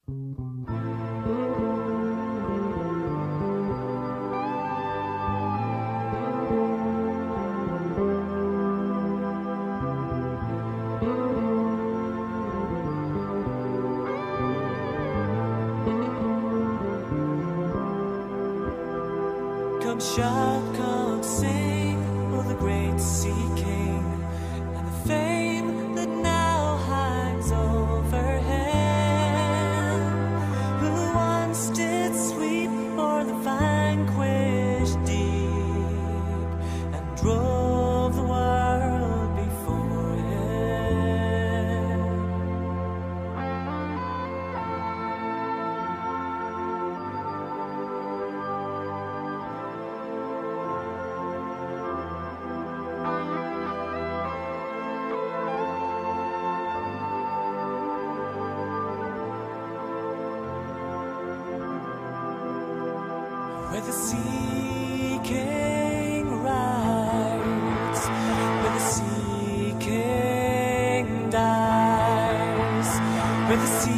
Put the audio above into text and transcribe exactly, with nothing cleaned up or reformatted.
Come shout, come sing, oh the great sea king, and the fame that now hangs overhead, who once did sweep o'er the vanquished deep, and drove the world before him. Where the sea king rides, where the sea king dies, where the sea